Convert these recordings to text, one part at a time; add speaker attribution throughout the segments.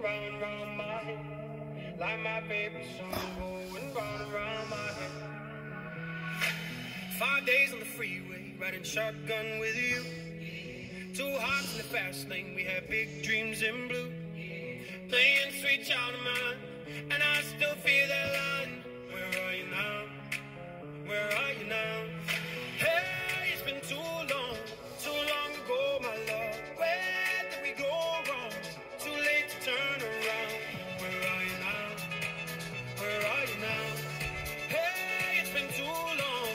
Speaker 1: round and round my head. Like my favorite song going round and round my head. 5 days on the freeway, riding shotgun with you. 2 hearts in the fast lane, we had big dreams in blue. Playing sweet child of mine, and I still feel that line. Where are you now? Where are you now? Hey, it's been too long ago, my love. Where did we go wrong? Too late to turn around. Where are you now? Where are you now? Hey, it's been too long.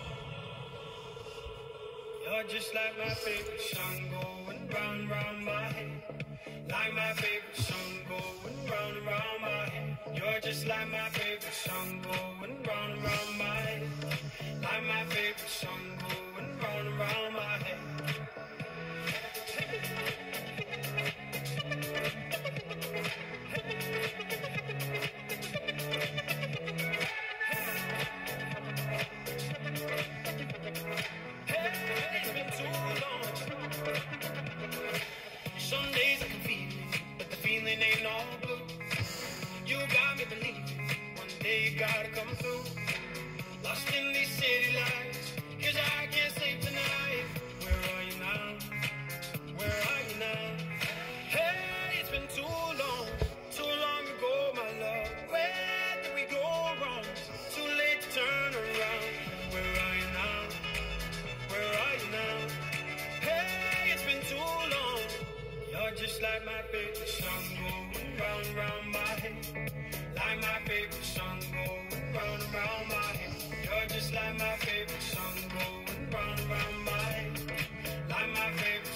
Speaker 1: You're just like my favorite song going round, round my head. Like my favorite song going round and round my head. You're just like my favorite song going round and round my head. Like my favorite song going round and round my head. Hey, it's been too long. Some days I can feel it, but the feeling ain't all blue. You got me believing one day you gotta come through. Lost in these city lights, 'cause I can't sleep tonight. Where are you now? Where are you now? Hey, it's been too long ago, my love. Where did we go wrong? Too late to turn around. Where are you now? Where are you now? Hey, it's been too long. You're just like my favorite song going round and round my head. Like my favorite song going round and round my head. You're just like my favorite song going round and round my head. Like my favorite